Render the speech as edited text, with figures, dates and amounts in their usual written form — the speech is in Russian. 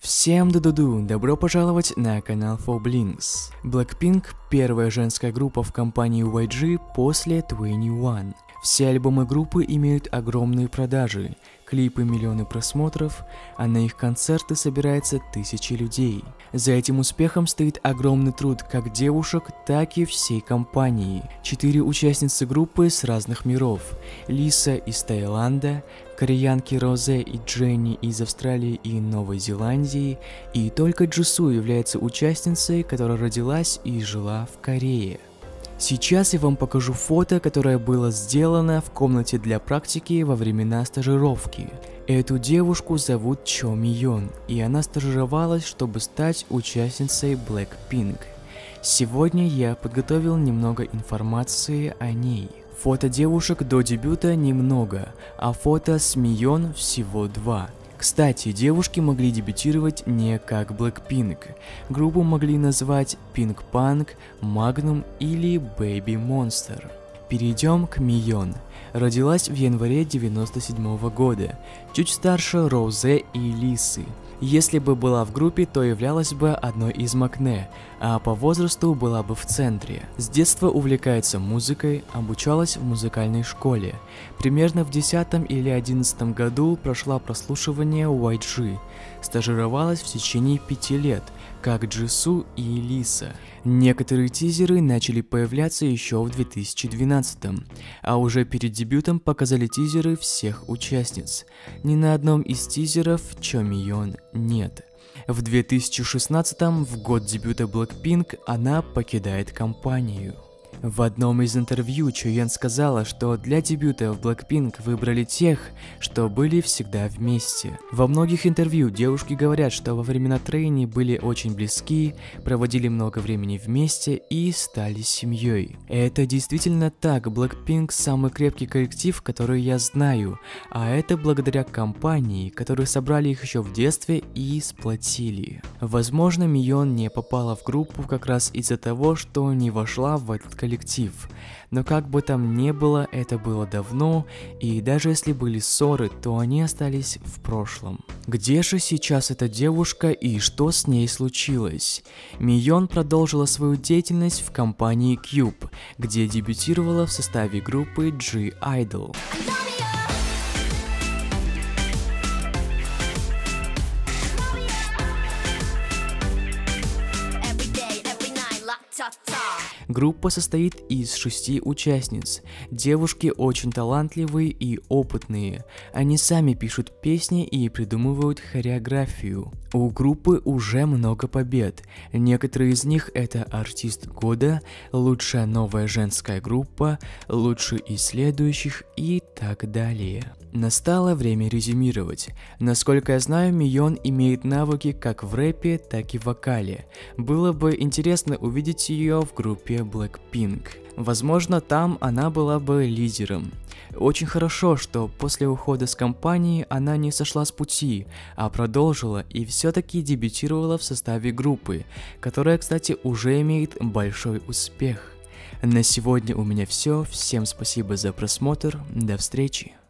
Всем ду-ду-ду, добро пожаловать на канал 4Blinks. Blackpink – первая женская группа в компании YG после 2NE1. Все альбомы группы имеют огромные продажи, клипы миллионы просмотров, а на их концерты собирается тысячи людей. За этим успехом стоит огромный труд как девушек, так и всей компании. 4 участницы группы с разных миров. Лиса из Таиланда, кореянки Розе и Дженни из Австралии и Новой Зеландии, и только Джису является участницей, которая родилась и жила в Корее. Сейчас я вам покажу фото, которое было сделано в комнате для практики во времена стажировки. Эту девушку зовут Чо Мион, и она стажировалась, чтобы стать участницей Blackpink. Сегодня я подготовил немного информации о ней. Фото девушек до дебюта немного, а фото с Мион всего 2. Кстати, девушки могли дебютировать не как Blackpink. Группу могли назвать Pink Punk, Magnum или Baby Monster. Перейдем к Мион. Родилась в январе 1997 года, чуть старше Розе и Лисы. Если бы была в группе, то являлась бы одной из Макне, а по возрасту была бы в центре. С детства увлекается музыкой, обучалась в музыкальной школе. Примерно в 10 или 11 году прошла прослушивание YG. Стажировалась в течение 5 лет, как Джису и Лиса. Некоторые тизеры начали появляться еще в 2012, а уже перед дебютом показали тизеры всех участниц. Ни на одном из тизеров Чо Мион нет. В 2016, в год дебюта Blackpink, она покидает компанию. В одном из интервью Чоен сказала, что для дебюта в Blackpink выбрали тех, что были всегда вместе. Во многих интервью девушки говорят, что во времена трейни были очень близки, проводили много времени вместе и стали семьей. Это действительно так, Blackpink самый крепкий коллектив, который я знаю, а это благодаря компании, которые собрали их еще в детстве и сплотили. Возможно, Мион не попала в группу как раз из-за того, что не вошла в этот коллектив. Но как бы там ни было, это было давно, и даже если были ссоры, то они остались в прошлом. Где же сейчас эта девушка и что с ней случилось? Мион продолжила свою деятельность в компании Cube, где дебютировала в составе группы G-Idol. Группа состоит из 6 участниц. Девушки очень талантливые и опытные. Они сами пишут песни и придумывают хореографию. У группы уже много побед. Некоторые из них это артист года, лучшая новая женская группа, лучший из следующих и так далее. Настало время резюмировать. Насколько я знаю, Мион имеет навыки как в рэпе, так и в вокале. Было бы интересно увидеть ее в группе Blackpink. Возможно, там она была бы лидером. Очень хорошо, что после ухода с компании она не сошла с пути, а продолжила и все-таки дебютировала в составе группы, которая, кстати, уже имеет большой успех. На сегодня у меня все. Всем спасибо за просмотр. До встречи.